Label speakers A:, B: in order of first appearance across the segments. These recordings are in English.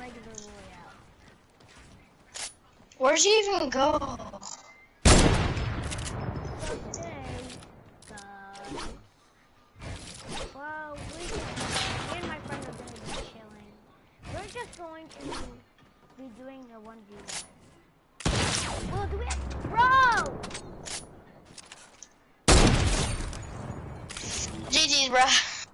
A: regular Royale.
B: Where'd you even go?
A: So today, well, me and my friend are going to be chilling. We're just going to be doing a 1v1. Well, do we have... Bro!
B: GG's, bro.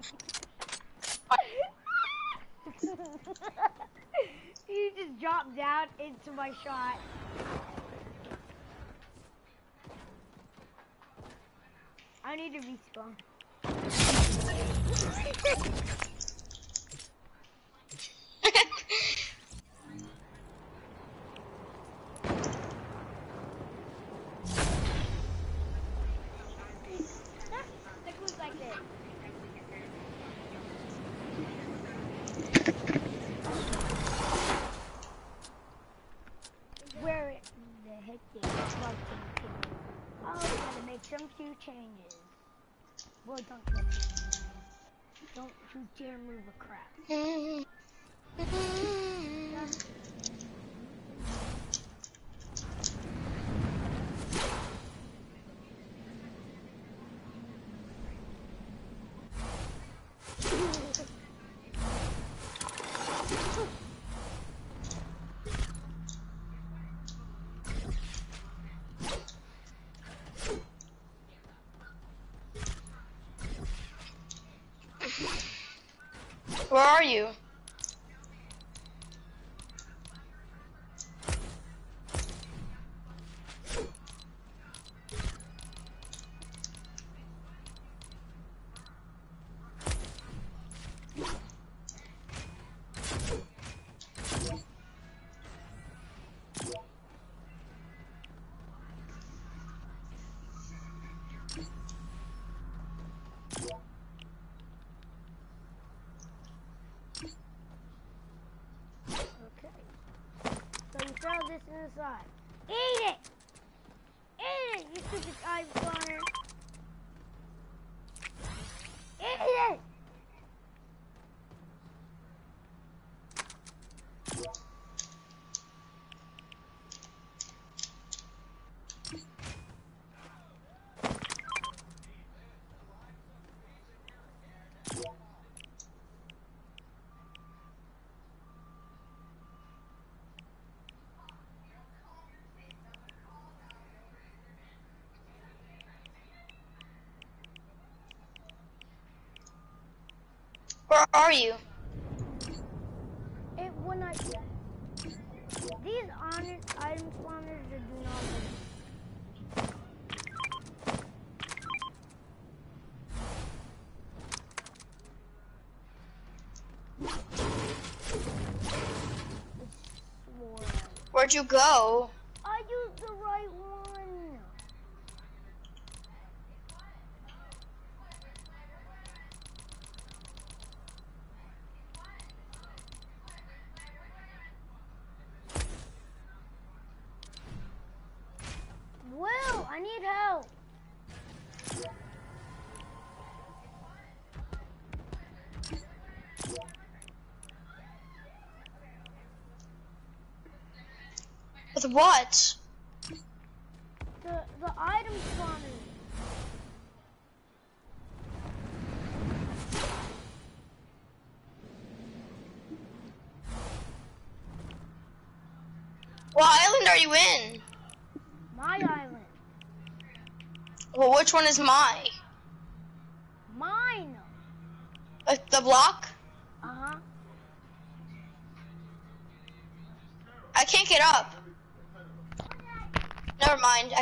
A: He just dropped down into my shot. I need to respawn. That goes like this. Where the heck did it plug in? Oh, we gotta make some few changes. Well, don't you dare move a crap.
B: Where are you?
A: Okay. So you throw this in the side. Eat it! Eat it, you stupid eye spawner! Eat it!
B: Where are you?
A: When I... These honest item spawners are do not work.
B: Where'd you go?
A: I used the right one. Will, I need help.
B: With what?
A: The item spawners.
B: What island are you in?
A: My island.
B: Well, which one is my?
A: Mine.
B: Like the block?
A: Uh-huh.
B: I can't get up. Never mind.